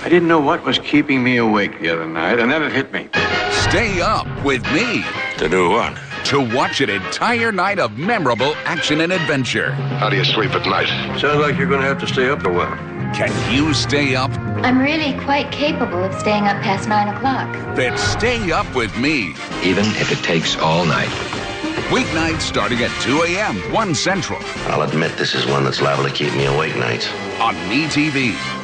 I didn't know what was keeping me awake the other night, and then it hit me. Stay up with me. To do what? To watch an entire night of memorable action and adventure. How do you sleep at night? Sounds like you're going to have to stay up a while. Can you stay up? I'm really quite capable of staying up past 9 o'clock. Then stay up with me. Even if it takes all night. Weeknights starting at 2 a.m., 1 Central. I'll admit this is one that's liable to keep me awake nights. On MeTV.